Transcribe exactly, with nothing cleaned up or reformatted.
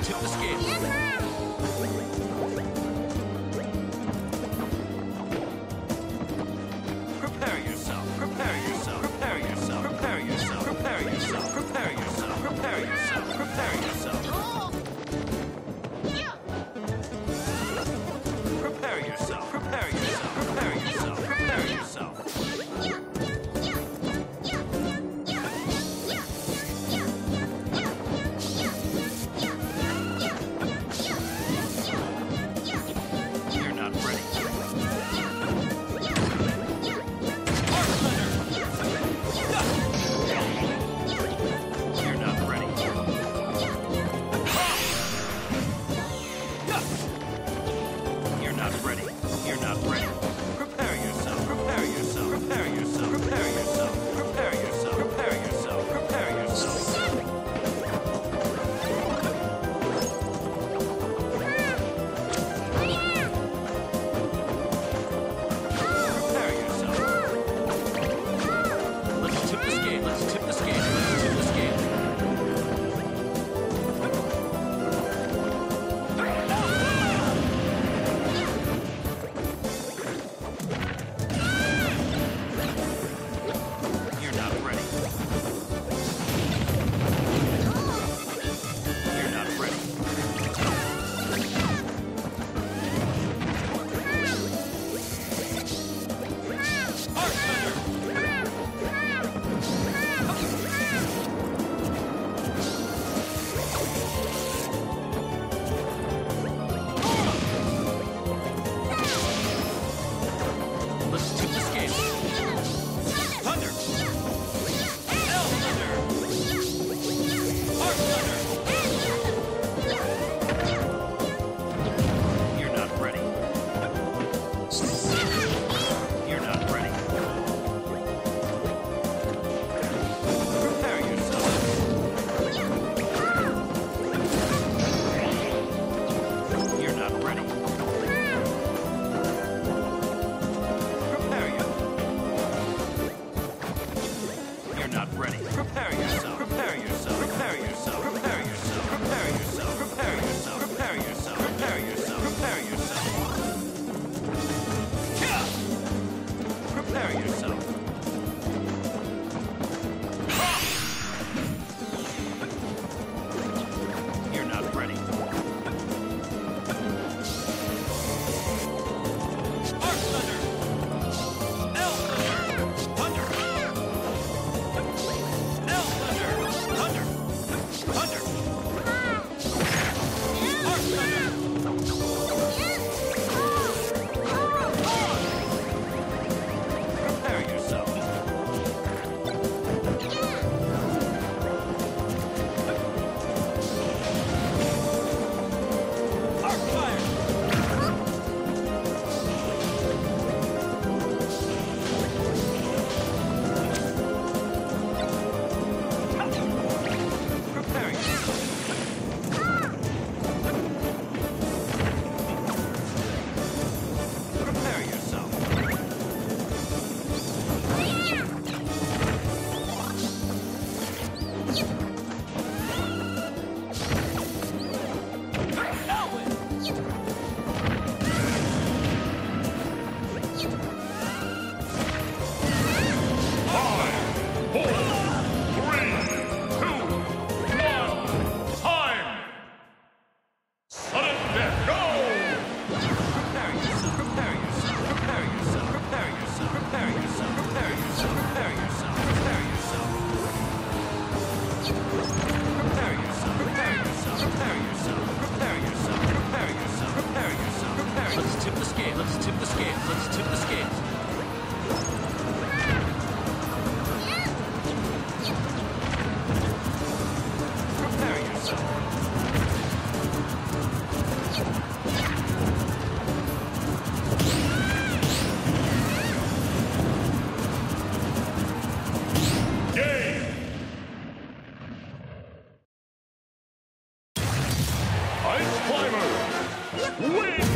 tip the scales. Prepare yourself. Prepare yourself. Prepare yourself. Prepare yourself. Prepare yourself. Prepare yourself. Prepare yourself. Prepare yourself. Prepare yourself. Prepare yourself. Prepare yourself. Prepare yourself. You're not ready. You're not ready. You're not ready. You're not ready. Prepare yourself. Prepare yourself. Prepare yourself. Prepare yourself. Prepare yourself. Prepare yourself. Prepare yourself. Prepare yourself. Let's tip the scale. Let's tip the scale. Let's tip the scale. You're not ready. You're not ready. Arc Thunder! Let's tip the scale. Thunder! L Thunder! Arc Thunder! You're not ready. You're not ready. Prepare yourself. You're not ready. Prepare you. You're not ready. Prepare yourself. Prepare yourself. Prepare yourself. Prepare yourself. Prepare yourself. Prepare yourself. Prepare yourself. Prepare yourself. Prepare yourself. Yeah! Prepare yourself. You're not ready. Arc Thunder! L Thunder! Thunder! L Thunder! Thunder! Thunder! Arc Thunder! Prepare yourself. Arc Fire! Prepare yourself. Prepare yourself. Prepare yourself. Prepare yourself. Prepare yourself. Prepare yourself. Prepare yourself. Prepare yourself. Prepare yourself. Prepare yourself. Prepare yourself. Prepare yourself. Prepare yourself. Prepare yourself. Prepare yourself. Prepare yourself. Prepare. Let's tip the scale. Let's tip the scales. Let's tip the scales. Prepare yourself. Game! Ice Climber! Win!